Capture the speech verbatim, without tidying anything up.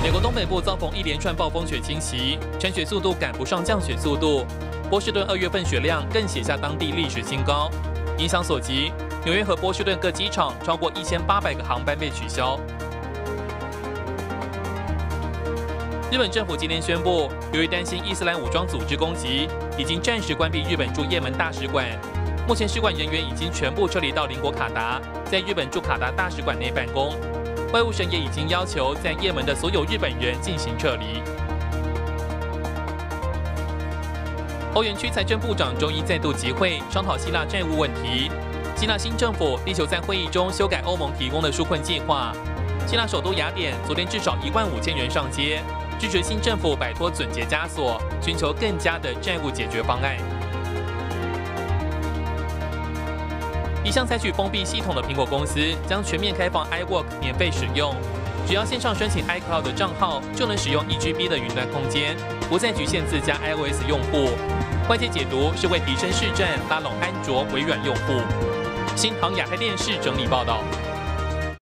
美国东北部遭逢一连串暴风雪侵袭，ชั้雪速度赶不上降雪速度。波士顿二月份雪量更写下当地历史新高。影响所及，纽约和波士顿各机场超过一千八百个航班被取消。日本政府今天宣布，由于担心伊斯兰武装组织攻击，已经暂时关闭日本驻也门大使馆。目前使馆人员已经全部撤离到邻国卡达，在日本驻卡达大使馆内办公。外务省也已经要求在也门的所有日本人进行撤离。欧元区财政部长周一再度集会，商讨希腊债务问题。希腊新政府力求在会议中修改欧盟提供的纾困计划。希腊首都雅典昨天至少一万五千人上街，支持新政府摆脱总结枷锁，寻求更佳的债务解决方案。一向采取封闭系统的苹果公司将全面开放 iWork 免费使用，只要线上申请 iCloud 的账号，就能使用一 G B 的云端空间，不再局限自家 iOS 用户。外界解读是为提升市占，拉拢安卓、微软用户。新唐亚太电视整理报道。